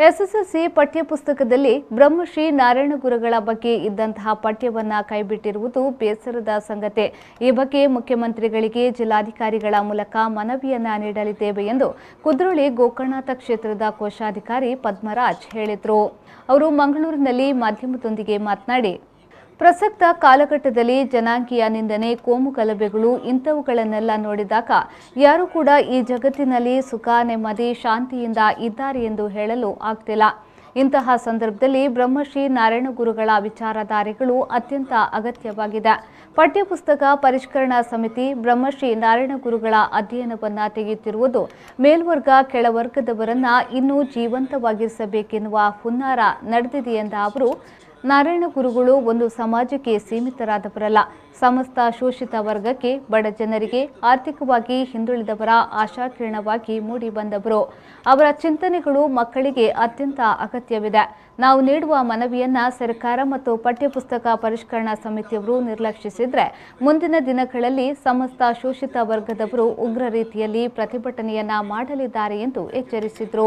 SSLC ಪಠ್ಯಪುಸ್ತಕದಲ್ಲಿ Brahmashri Narayana ಗುರುಗಳ ಬಗ್ಗೆ ಇದ್ದಂತಹ ಪಠ್ಯವನ್ನ ಕೈಬಿಟ್ಟಿರುವುದು ಬೇಸರದ ಸಂಗತಿ. ಈ ಬಗ್ಗೆ ಮುಖ್ಯಮಂತ್ರಿಗಳಿಗೆ ಜಿಲ್ಲಾಧಿಕಾರಿಗಳ ಮೂಲಕ ಮನವಿಯನ್ನ ನೀಡಲಿದ್ದೇವೆ ಎಂದು ಕುದ್ರೋಳಿ ಗೋಕರ್ಣನಾಥ ಕ್ಷೇತ್ರದ ಕೋಶಾಧಿಕಾರಿ ಪದ್ಮರಾಜ್ ಹೇಳಿದರು. ಅವರು ಮಂಗಳೂರಿನಲ್ಲಿ ಮಾಧ್ಯಮದೊಂದಿಗೆ ಮಾತನಾಡಿ, ಪ್ರಸಕ್ತ ಕಾಲಘಟ್ಟದಲ್ಲಿ ಜನಾಂಗೀಯ ನಿಂದನೆ, ಕೋಮು ಗಲಭೆಗಳು ಇಂಥವುಗಳನ್ನೆಲ್ಲ ನೋಡಿದಾಗ ಯಾರೂ ಕೂಡ ಈ ಜಗತ್ತಿನಲ್ಲಿ ಸುಖ, ನೆಮ್ಮದಿ, ಶಾಂತಿಯಿಂದ ಇದ್ದಾರೆ ಎಂದು ಹೇಳಲು ಆಗ್ತಿಲ್ಲ. ಇಂತಹ ಸಂದರ್ಭದಲ್ಲಿ ಬ್ರಹ್ಮಶ್ರೀ ನಾರಾಯಣ ಗುರುಗಳ ವಿಚಾರಧಾರೆಗಳು ಅತ್ಯಂತ ಅಗತ್ಯವಾಗಿದೆ. ಪಠ್ಯಪುಸ್ತಕ ಪರಿಷ್ಕರಣಾ ಸಮಿತಿ ಬ್ರಹ್ಮಶ್ರೀ ನಾರಾಯಣ ಗುರುಗಳ ಅಧ್ಯಯನವನ್ನು ತೆಗೆಯುತ್ತಿರುವುದು ಮೇಲ್ವರ್ಗ ಕೆಳವರ್ಗದವರನ್ನ ಇನ್ನೂ ಜೀವಂತವಾಗಿರಿಸಬೇಕೆನ್ನುವ ಹುನ್ನಾರ ನಡೆದಿದೆ ಎಂದ ಅವರು, ನಾರಾಯಣ ಗುರುಗಳು ಒಂದು ಸಮಾಜಕ್ಕೆ ಸೀಮಿತರಾದವರಲ್ಲ, ಸಮಸ್ತ ಶೋಷಿತ ವರ್ಗಕ್ಕೆ, ಬಡ ಜನರಿಗೆ, ಆರ್ಥಿಕವಾಗಿ ಹಿಂದುಳಿದವರ ಆಶಾಕಿರಣವಾಗಿ ಮೂಡಿ ಬಂದವರು. ಅವರ ಚಿಂತನೆಗಳು ಮಕ್ಕಳಿಗೆ ಅತ್ಯಂತ ಅಗತ್ಯವಿದೆ. ನಾವು ನೀಡುವ ಮನವಿಯನ್ನ ಸರ್ಕಾರ ಮತ್ತು ಪಠ್ಯಪುಸ್ತಕ ಪರಿಷ್ಕರಣಾ ಸಮಿತಿಯವರು ನಿರ್ಲಕ್ಷಿಸಿದ್ರೆ ಮುಂದಿನ ದಿನಗಳಲ್ಲಿ ಸಮಸ್ತ ಶೋಷಿತ ವರ್ಗದವರು ಉಗ್ರ ರೀತಿಯಲ್ಲಿ ಪ್ರತಿಭಟನೆಯನ್ನ ಮಾಡಲಿದ್ದಾರೆ ಎಂದು ಎಚ್ಚರಿಸಿದರು.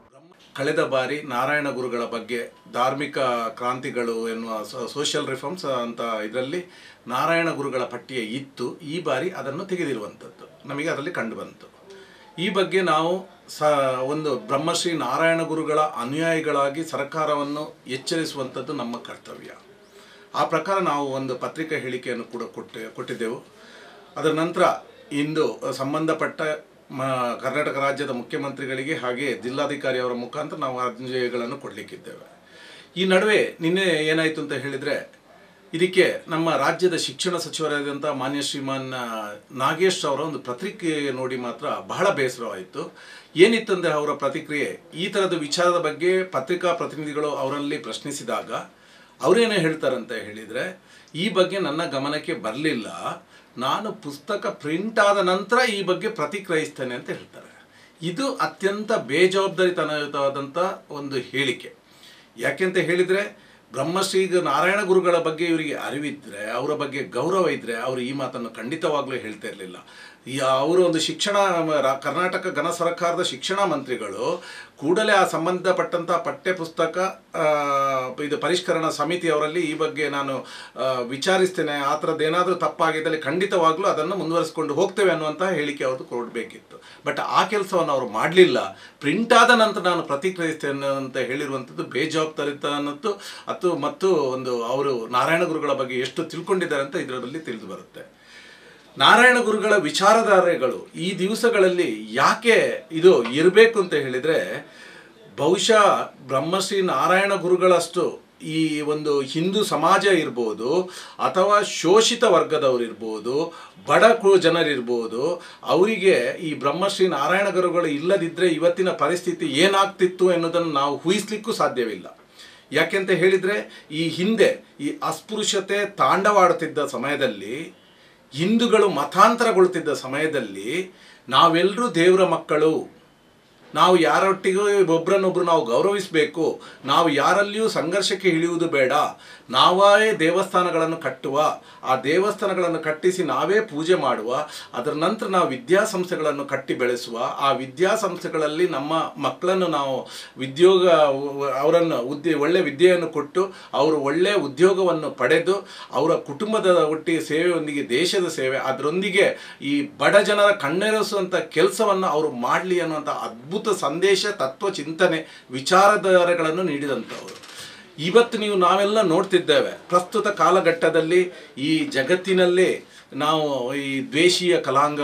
ಕಳೆದ ಬಾರಿ ನಾರಾಯಣ ಗುರುಗಳ ಬಗ್ಗೆ ಧಾರ್ಮಿಕ ಕ್ರಾಂತಿಗಳು ಎನ್ನುವ ಸೋಷಿಯಲ್ ರಿಫಾರ್ಮ್ಸ್ ಅಂತ ಇದರಲ್ಲಿ ನಾರಾಯಣ ಗುರುಗಳ ಪಠ್ಯ ಇತ್ತು. ಈ ಬಾರಿ ಅದನ್ನು ತೆಗೆದಿರುವಂಥದ್ದು ನಮಗೆ ಅದರಲ್ಲಿ ಕಂಡು ಬಂತು. ಈ ಬಗ್ಗೆ ನಾವು ಒಂದು ಬ್ರಹ್ಮಶ್ರೀ ನಾರಾಯಣ ಗುರುಗಳ ಅನುಯಾಯಿಗಳಾಗಿ ಸರ್ಕಾರವನ್ನು ಎಚ್ಚರಿಸುವಂಥದ್ದು ನಮ್ಮ ಕರ್ತವ್ಯ. ಆ ಪ್ರಕಾರ ನಾವು ಒಂದು ಪತ್ರಿಕಾ ಹೇಳಿಕೆಯನ್ನು ಕೂಡ ಕೊಟ್ಟಿದ್ದೆವು. ಅದರ ನಂತರ ಇಂದು ಸಂಬಂಧಪಟ್ಟ ಕರ್ನಾಟಕ ರಾಜ್ಯದ ಮುಖ್ಯಮಂತ್ರಿಗಳಿಗೆ ಹಾಗೆ ಜಿಲ್ಲಾಧಿಕಾರಿ ಅವರ ಮುಖಾಂತರ ನಾವು ಅರ್ಜಿಗಳನ್ನು ಕೊಡಲಿಕ್ಕಿದ್ದೇವೆ. ಈ ನಡುವೆ ನಿನ್ನೆ ಏನಾಯಿತು ಅಂತ ಹೇಳಿದರೆ, ಇದಕ್ಕೆ ನಮ್ಮ ರಾಜ್ಯದ ಶಿಕ್ಷಣ ಸಚಿವರಾದಂಥ ಮಾನ್ಯ ಶ್ರೀಮಾನ್ ನಾಗೇಶ್ ಅವರ ಒಂದು ಪ್ರತಿಕ್ರಿಯೆ ನೋಡಿ ಮಾತ್ರ ಬಹಳ ಬೇಸರವಾಯಿತು. ಏನಿತ್ತಂದರೆ ಅವರ ಪ್ರತಿಕ್ರಿಯೆ, ಈ ಥರದ ವಿಚಾರದ ಬಗ್ಗೆ ಪತ್ರಿಕಾ ಪ್ರತಿನಿಧಿಗಳು ಅವರಲ್ಲಿ ಪ್ರಶ್ನಿಸಿದಾಗ ಅವರೇನು ಹೇಳ್ತಾರಂತ ಹೇಳಿದರೆ, ಈ ಬಗ್ಗೆ ನನ್ನ ಗಮನಕ್ಕೆ ಬರಲಿಲ್ಲ, ನಾನು ಪುಸ್ತಕ ಪ್ರಿಂಟ್ ಆದ ನಂತರ ಈ ಬಗ್ಗೆ ಪ್ರತಿಕ್ರಿಯಿಸ್ತೇನೆ ಅಂತ ಹೇಳ್ತಾರೆ. ಇದು ಅತ್ಯಂತ ಬೇಜವಾಬ್ದಾರಿತನವಾದಂಥ ಒಂದು ಹೇಳಿಕೆ. ಯಾಕೆಂತ ಹೇಳಿದರೆ, ಬ್ರಹ್ಮಶ್ರೀ ನಾರಾಯಣ ಗುರುಗಳ ಬಗ್ಗೆ ಇವರಿಗೆ ಅರಿವಿದ್ದರೆ, ಅವರ ಬಗ್ಗೆ ಗೌರವ ಇದ್ದರೆ ಅವರು ಈ ಮಾತನ್ನು ಖಂಡಿತವಾಗ್ಲೂ ಹೇಳ್ತಾ ಇರಲಿಲ್ಲ. ಅವರು ಒಂದು ಕರ್ನಾಟಕ ಘನ ಸರ್ಕಾರದ ಶಿಕ್ಷಣ ಮಂತ್ರಿಗಳು ಕೂಡಲೇ ಆ ಸಂಬಂಧಪಟ್ಟಂಥ ಪಠ್ಯಪುಸ್ತಕ ಇದು ಪರಿಷ್ಕರಣಾ ಸಮಿತಿಯವರಲ್ಲಿ ಈ ಬಗ್ಗೆ ನಾನು ವಿಚಾರಿಸ್ತೇನೆ, ಆ ಥರದ್ದೇನಾದರೂ ತಪ್ಪಾಗಿದ್ದಲ್ಲಿ ಖಂಡಿತವಾಗ್ಲೂ ಅದನ್ನು ಮುಂದುವರಿಸಿಕೊಂಡು ಹೋಗ್ತೇವೆ ಅನ್ನುವಂಥ ಹೇಳಿಕೆ ಅವರು ಕೊಡಬೇಕಿತ್ತು. ಬಟ್ ಆ ಕೆಲಸವನ್ನು ಅವರು ಮಾಡಲಿಲ್ಲ. ಪ್ರಿಂಟ್ ಆದ ನಂತರ ನಾನು ಪ್ರತಿಕ್ರಿಯಿಸ್ತೇನೆ ಅಂತ ಹೇಳಿರುವಂಥದ್ದು ಬೇಜವಾಬ್ದಾರಿತನದ್ದು ಮತ್ತು ಒಂದು ಅವರು ನಾರಾಯಣ ಗುರುಗಳ ಬಗ್ಗೆ ಎಷ್ಟು ತಿಳ್ಕೊಂಡಿದ್ದಾರೆ ಅಂತ ಇದರಲ್ಲಿ ತಿಳಿದು ಬರುತ್ತೆ. ನಾರಾಯಣ ಗುರುಗಳ ವಿಚಾರಧಾರೆಗಳು ಈ ದಿವಸಗಳಲ್ಲಿ ಯಾಕೆ ಇದು ಇರಬೇಕು ಅಂತ ಹೇಳಿದರೆ, ಬಹುಶಃ ಬ್ರಹ್ಮಶ್ರೀ ನಾರಾಯಣ ಗುರುಗಳಷ್ಟು ಈ ಒಂದು ಹಿಂದೂ ಸಮಾಜ ಇರ್ಬೋದು, ಅಥವಾ ಶೋಷಿತ ವರ್ಗದವರಿರ್ಬೋದು, ಬಡ ಜನರಿರ್ಬೋದು, ಅವರಿಗೆ ಈ ಬ್ರಹ್ಮಶ್ರೀ ನಾರಾಯಣ ಗುರುಗಳು ಇಲ್ಲದಿದ್ದರೆ ಇವತ್ತಿನ ಪರಿಸ್ಥಿತಿ ಏನಾಗ್ತಿತ್ತು ಎನ್ನುವುದನ್ನು ನಾವು ಊಹಿಸ್ಲಿಕ್ಕೂ ಸಾಧ್ಯವಿಲ್ಲ. ಯಾಕೆಂತ ಹೇಳಿದರೆ, ಈ ಹಿಂದೆ ಈ ಅಸ್ಪೃಶ್ಯತೆ ತಾಂಡವಾಡುತ್ತಿದ್ದ ಸಮಯದಲ್ಲಿ, ಹಿಂದೂಗಳು ಮತಾಂತರಗೊಳ್ಳುತ್ತಿದ್ದ ಸಮಯದಲ್ಲಿ ನಾವೆಲ್ಲರೂ ದೇವರ ಮಕ್ಕಳು, ನಾವು ಯಾರೊಟ್ಟಿಗೂ ಒಬ್ಬರನ್ನೊಬ್ಬರು ನಾವು ಗೌರವಿಸಬೇಕು, ನಾವು ಯಾರಲ್ಲಿಯೂ ಸಂಘರ್ಷಕ್ಕೆ ಇಳಿಯುವುದು ಬೇಡ, ನಾವೇ ದೇವಸ್ಥಾನಗಳನ್ನು ಕಟ್ಟುವ, ಆ ದೇವಸ್ಥಾನಗಳನ್ನು ಕಟ್ಟಿಸಿ ನಾವೇ ಪೂಜೆ ಮಾಡುವ, ಅದರ ನಂತರ ನಾವು ವಿದ್ಯಾಸಂಸ್ಥೆಗಳನ್ನು ಕಟ್ಟಿ ಬೆಳೆಸುವ, ಆ ವಿದ್ಯಾಸಂಸ್ಥೆಗಳಲ್ಲಿ ನಮ್ಮ ಮಕ್ಕಳನ್ನು ನಾವು ಅವರನ್ನು ಒಳ್ಳೆಯ ವಿದ್ಯೆಯನ್ನು ಕೊಟ್ಟು ಅವರು ಒಳ್ಳೆಯ ಉದ್ಯೋಗವನ್ನು ಪಡೆದು ಅವರ ಕುಟುಂಬದ ಒಟ್ಟಿಗೆ ಸೇವೆಯೊಂದಿಗೆ ದೇಶದ ಸೇವೆ, ಅದರೊಂದಿಗೆ ಈ ಬಡ ಜನರ ಕಣ್ಣೆರೆಸುವಂಥ ಕೆಲಸವನ್ನು ಅವರು ಮಾಡಲಿ ಅನ್ನುವಂಥ ಅದ್ಭುತ ಸಂದೇಶ, ತತ್ವ ಚಿಂತನೆ, ವಿಚಾರಧಾರೆಗಳನ್ನು ನೀಡಿದಂಥವರು. ಇವತ್ತು ನಾವೆಲ್ಲ ನೋಡ್ತಿದ್ದೇವೆ, ಪ್ರಸ್ತುತ ಕಾಲಘಟ್ಟದಲ್ಲಿ ಈ ಜಗತ್ತಿನಲ್ಲಿ ನಾವು ಈ ದ್ವೇಷೀಯ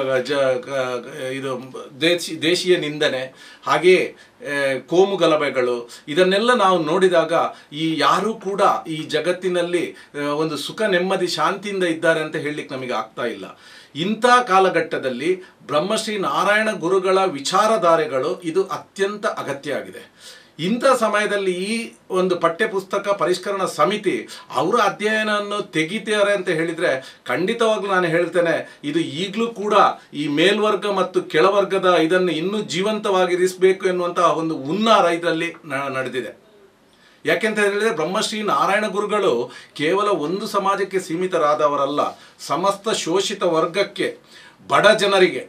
ಇದು ದೇಶೀಯ ನಿಂದನೆ, ಹಾಗೆಯೇ ಕೋಮು ಗಲಭೆಗಳು, ಇದನ್ನೆಲ್ಲ ನಾವು ನೋಡಿದಾಗ ಯಾರೂ ಕೂಡ ಈ ಜಗತ್ತಿನಲ್ಲಿ ಒಂದು ಸುಖ, ನೆಮ್ಮದಿ, ಶಾಂತಿಯಿಂದ ಇದ್ದಾರೆ ಅಂತ ಹೇಳಲಿಕ್ಕೆ ನಮಗೆ ಆಗ್ತಾ ಇಲ್ಲ. ಇಂಥ ಕಾಲಘಟ್ಟದಲ್ಲಿ ಬ್ರಹ್ಮಶ್ರೀ ನಾರಾಯಣ ಗುರುಗಳ ವಿಚಾರಧಾರೆಗಳು ಇದು ಅತ್ಯಂತ ಅಗತ್ಯ ಆಗಿದೆ. ಇಂಥ ಸಮಯದಲ್ಲಿ ಈ ಒಂದು ಪಠ್ಯಪುಸ್ತಕ ಪರಿಷ್ಕರಣಾ ಸಮಿತಿ ಅವರ ಅಧ್ಯಯನವನ್ನು ತೆಗಿತಾರೆ ಅಂತ ಹೇಳಿದರೆ ಖಂಡಿತವಾಗ್ಲೂ ನಾನು ಹೇಳ್ತೇನೆ, ಇದು ಈಗಲೂ ಕೂಡ ಈ ಮೇಲ್ವರ್ಗ ಮತ್ತು ಕೆಳವರ್ಗದ ಇದನ್ನು ಇನ್ನೂ ಜೀವಂತವಾಗಿರಿಸಬೇಕು ಎನ್ನುವಂತಹ ಒಂದು ಹುನ್ನಾರ ಇದರಲ್ಲಿ ನಡೆದಿದೆ. ಯಾಕೆಂತ ಹೇಳಿದರೆ, ಬ್ರಹ್ಮಶ್ರೀ ನಾರಾಯಣ ಗುರುಗಳು ಕೇವಲ ಒಂದು ಸಮಾಜಕ್ಕೆ ಸೀಮಿತರಾದವರಲ್ಲ, ಸಮಸ್ತ ಶೋಷಿತ ವರ್ಗಕ್ಕೆ, ಬಡ ಜನರಿಗೆ,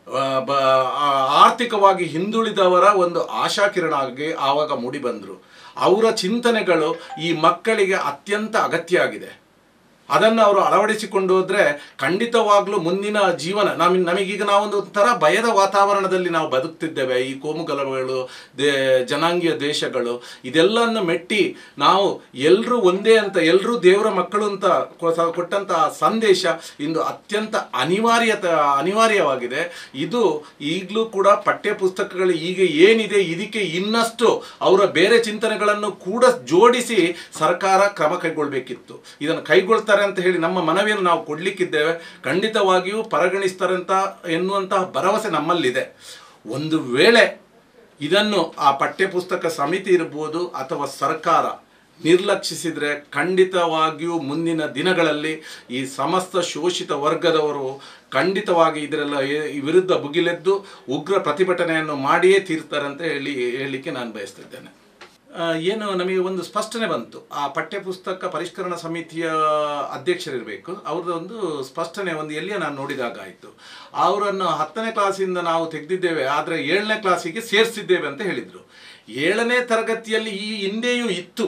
ಆರ್ಥಿಕವಾಗಿ ಹಿಂದುಳಿದವರ ಒಂದು ಆಶಾಕಿರಣ ಆಗಿ ಆವಾಗ ಮೂಡಿ ಬಂದರು. ಅವರ ಚಿಂತನೆಗಳು ಈ ಮಕ್ಕಳಿಗೆ ಅತ್ಯಂತ ಅಗತ್ಯ ಆಗಿದೆ. ಅದನ್ನು ಅವರು ಅಳವಡಿಸಿಕೊಂಡು ಹೋದರೆ ಖಂಡಿತವಾಗ್ಲೂ ಮುಂದಿನ ಜೀವನ ನಮಗೀಗ ನಾವೊಂದು ಥರ ಭಯದ ವಾತಾವರಣದಲ್ಲಿ ನಾವು ಬದುಕ್ತಿದ್ದೇವೆ. ಈ ಕೋಮುಗಲಭೆಗಳು, ಜನಾಂಗೀಯ ದೇಶಗಳು ಇದೆಲ್ಲವನ್ನು ಮೆಟ್ಟಿ ನಾವು ಎಲ್ಲರೂ ಒಂದೇ ಅಂತ, ಎಲ್ಲರೂ ದೇವರ ಮಕ್ಕಳು ಅಂತ ಕೊಟ್ಟಂತಹ ಸಂದೇಶ ಇಂದು ಅತ್ಯಂತ ಅನಿವಾರ್ಯವಾಗಿದೆ. ಇದು ಈಗಲೂ ಕೂಡ ಪಠ್ಯ ಪುಸ್ತಕಗಳು ಈಗ ಏನಿದೆ ಇದಕ್ಕೆ ಇನ್ನಷ್ಟು ಅವರ ಬೇರೆ ಚಿಂತನೆಗಳನ್ನು ಕೂಡ ಜೋಡಿಸಿ ಸರ್ಕಾರ ಕ್ರಮ ಕೈಗೊಳ್ಳಬೇಕಿತ್ತು. ಇದನ್ನು ಕೈಗೊಳ್ತಾರೆ ಅಂತ ಹೇಳಿ ನಮ್ಮ ಮನವಿಯನ್ನು ನಾವು ಕೊಡ್ಲಿಕ್ಕಿದ್ದೇವೆ. ಖಂಡಿತವಾಗಿಯೂ ಪರಿಗಣಿಸ್ತಾರಂತ ಎನ್ನುವಂತಹ ಭರವಸೆ ನಮ್ಮಲ್ಲಿದೆ. ಒಂದು ವೇಳೆ ಇದನ್ನು ಆ ಪಠ್ಯಪುಸ್ತಕ ಸಮಿತಿ ಇರ್ಬೋದು ಅಥವಾ ಸರ್ಕಾರ ನಿರ್ಲಕ್ಷಿಸಿದರೆ ಖಂಡಿತವಾಗಿಯೂ ಮುಂದಿನ ದಿನಗಳಲ್ಲಿ ಈ ಸಮಸ್ತ ಶೋಷಿತ ವರ್ಗದವರು ಖಂಡಿತವಾಗಿ ಇದರೆಲ್ಲ ವಿರುದ್ಧ ಭುಗಿಲೆದ್ದು ಉಗ್ರ ಪ್ರತಿಭಟನೆಯನ್ನು ಮಾಡಿಯೇ ತೀರ್ತಾರೆ ಅಂತ ಹೇಳಲಿಕ್ಕೆ ನಾನು ಬಯಸ್ತಿದ್ದೇನೆ. ಏನು ನಮಗೆ ಒಂದು ಸ್ಪಷ್ಟನೆ ಬಂತು, ಆ ಪಠ್ಯಪುಸ್ತಕ ಪರಿಷ್ಕರಣಾ ಸಮಿತಿಯ ಅಧ್ಯಕ್ಷರಿರಬೇಕು, ಅವ್ರದ್ದು ಒಂದು ಸ್ಪಷ್ಟನೆ ಒಂದು ಎಲ್ಲಿಯೇ ನಾನು ನೋಡಿದಾಗ ಆಯಿತು. ಅವರನ್ನು 10ನೇ ಕ್ಲಾಸಿಂದ ನಾವು ತೆಗೆದಿದ್ದೇವೆ, ಆದರೆ 7ನೇ ಕ್ಲಾಸಿಗೆ ಸೇರಿಸಿದ್ದೇವೆ ಅಂತ ಹೇಳಿದರು. 7ನೇ ತರಗತಿಯಲ್ಲಿ ಈ ಹಿಂದೆಯೂ ಇತ್ತು,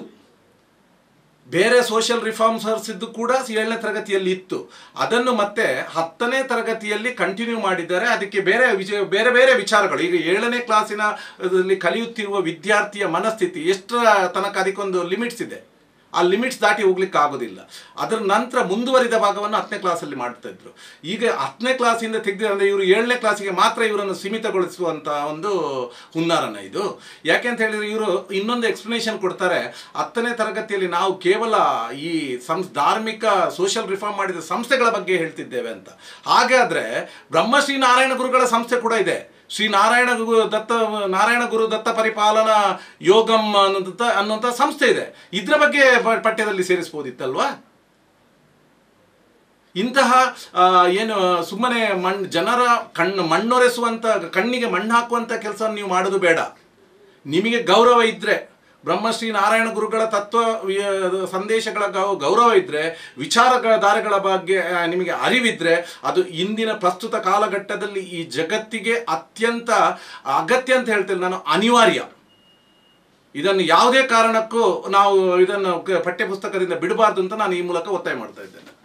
ಬೇರೆ ಸೋಷಿಯಲ್ ರಿಫಾರ್ಮ್ಸ್ ಇದ್ದು ಕೂಡ 7ನೇ ತರಗತಿಯಲ್ಲಿ ಇತ್ತು. ಅದನ್ನು ಮತ್ತೆ 10ನೇ ತರಗತಿಯಲ್ಲಿ ಕಂಟಿನ್ಯೂ ಮಾಡಿದ್ದಾರೆ. ಅದಕ್ಕೆ ಬೇರೆ ಬೇರೆ ವಿಚಾರಗಳು, ಈಗ 7ನೇ ಕ್ಲಾಸಿನ ಕಲಿಯುತ್ತಿರುವ ವಿದ್ಯಾರ್ಥಿಯ ಮನಸ್ಥಿತಿ ಎಷ್ಟರ ತನಕ ಅದಕ್ಕೊಂದು ಲಿಮಿಟ್ಸ್ ಇದೆ, ಆ ಲಿಮಿಟ್ಸ್ ದಾಟಿ ಹೋಗ್ಲಿಕ್ಕೆ ಆಗೋದಿಲ್ಲ. ಅದರ ನಂತರ ಮುಂದುವರಿದ ಭಾಗವನ್ನು 10ನೇ ಕ್ಲಾಸಲ್ಲಿ ಮಾಡ್ತಾ ಇದ್ರು. ಈಗ 10ನೇ ಕ್ಲಾಸಿಂದ ತೆಗೆದ್ರೆ ಇವರು 7ನೇ ಕ್ಲಾಸಿಗೆ ಮಾತ್ರ ಇವರನ್ನು ಸೀಮಿತಗೊಳಿಸುವಂಥ ಒಂದು ಹುನ್ನಾರನ ಇದು. ಯಾಕೆ ಅಂತ ಹೇಳಿದರೆ ಇವರು ಇನ್ನೊಂದು ಎಕ್ಸ್ಪ್ಲನೇಷನ್ ಕೊಡ್ತಾರೆ, 10ನೇ ತರಗತಿಯಲ್ಲಿ ನಾವು ಕೇವಲ ಈ ಧಾರ್ಮಿಕ ಸೋಷಿಯಲ್ ರಿಫಾರ್ಮ್ ಮಾಡಿದ ಸಂಸ್ಥೆಗಳ ಬಗ್ಗೆ ಹೇಳ್ತಿದ್ದೇವೆ ಅಂತ. ಹಾಗಾದರೆ ಬ್ರಹ್ಮಶ್ರೀ ನಾರಾಯಣ ಗುರುಗಳ ಸಂಸ್ಥೆ ಕೂಡ ಇದೆ, ಶ್ರೀ ನಾರಾಯಣ ಗುರು ದತ್ತ ಪರಿಪಾಲನಾ ಯೋಗಂ ಅನ್ನುವಂಥ ಸಂಸ್ಥೆ ಇದೆ. ಇದರ ಬಗ್ಗೆ ಪಠ್ಯದಲ್ಲಿ ಸೇರಿಸ್ಬೋದಿತ್ತಲ್ವಾ? ಇಂತಹ ಏನು ಸುಮ್ಮನೆ ಜನರ ಮಣ್ಣೊರೆಸುವಂಥ, ಕಣ್ಣಿಗೆ ಮಣ್ಣು ಹಾಕುವಂಥ ಕೆಲಸ ನೀವು ಮಾಡೋದು ಬೇಡ. ನಿಮಗೆ ಗೌರವ ಇದ್ದರೆ, ಬ್ರಹ್ಮಶ್ರೀ ನಾರಾಯಣ ಗುರುಗಳ ತತ್ವ ಸಂದೇಶಗಳ ಗೌರವ ಇದ್ದರೆ, ವಿಚಾರಧಾರೆಗಳ ಬಗ್ಗೆ ನಿಮಗೆ ಅರಿವಿದ್ದರೆ, ಅದು ಇಂದಿನ ಪ್ರಸ್ತುತ ಕಾಲಘಟ್ಟದಲ್ಲಿ ಈ ಜಗತ್ತಿಗೆ ಅತ್ಯಂತ ಅಗತ್ಯ ಅಂತ ಹೇಳ್ತೇನೆ ನಾನು, ಅನಿವಾರ್ಯ. ಇದನ್ನು ಯಾವುದೇ ಕಾರಣಕ್ಕೂ ನಾವು ಇದನ್ನು ಪಠ್ಯಪುಸ್ತಕದಿಂದ ಬಿಡಬಾರ್ದು ಅಂತ ನಾನು ಈ ಮೂಲಕ ಒತ್ತಾಯ ಮಾಡ್ತಾ ಇದ್ದೇನೆ.